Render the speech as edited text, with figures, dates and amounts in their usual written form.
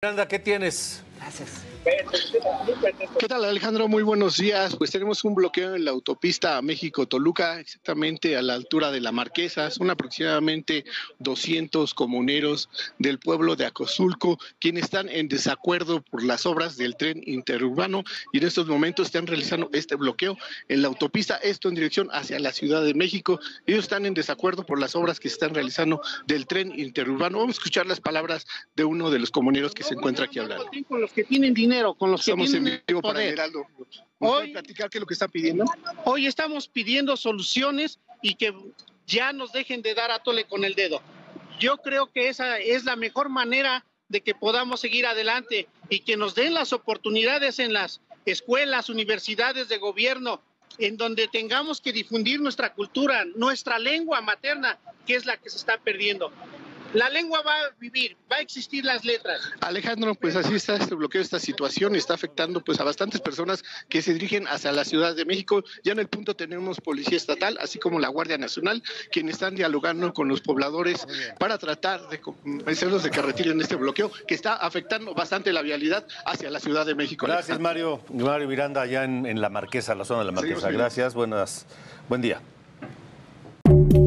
Miranda, ¿qué tienes? Gracias. ¿Qué tal, Alejandro? Muy buenos días. Pues tenemos un bloqueo en la autopista México-Toluca, exactamente a la altura de La Marquesa. Son aproximadamente 200 comuneros del pueblo de Acozulco quienes están en desacuerdo por las obras del tren interurbano y en estos momentos están realizando este bloqueo en la autopista, esto en dirección hacia la Ciudad de México. Ellos están en desacuerdo por las obras que se están realizando del tren interurbano. Vamos a escuchar las palabras de uno de los comuneros que se encuentra aquí hablando. Con los que tienen dinero, con los que Estamos en tienen vivo para poder. el Heraldo. Hoy, platicar qué es lo que está pidiendo? Hoy estamos pidiendo soluciones y que ya nos dejen de dar a tole con el dedo. Yo creo que esa es la mejor manera de que podamos seguir adelante y que nos den las oportunidades en las escuelas, universidades de gobierno, en donde tengamos que difundir nuestra cultura, nuestra lengua materna, que es la que se está perdiendo. La lengua va a vivir, va a existir las letras. Alejandro, pues así está este bloqueo, esta situación está afectando pues a bastantes personas que se dirigen hacia la Ciudad de México. Ya en el punto tenemos policía estatal, así como la Guardia Nacional, quienes están dialogando con los pobladores para tratar de convencerlos de que retiren este bloqueo que está afectando bastante la vialidad hacia la Ciudad de México. Gracias, Mario. Mario Miranda, allá en La Marquesa, la zona de La Marquesa. Gracias, buen día.